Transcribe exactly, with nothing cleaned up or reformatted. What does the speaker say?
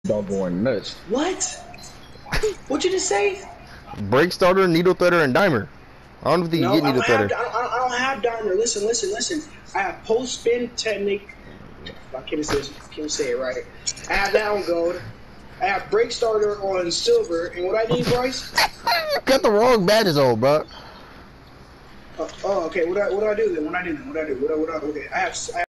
Dog going nuts. What? What'd you just say? Brake starter, needle threader, and dimer. I don't think No, you get I needle don't have. threader. I don't, I don't have dimer. Listen, listen, listen. I have post spin technique. I can't say can't say it right. I have that on gold. I have brake starter on silver. And what I need, Bryce? You got the wrong badges on, bro. Uh, oh, okay. What do I what do I do then? What do I do then? What do I do? What do I, what do I okay? I have. I have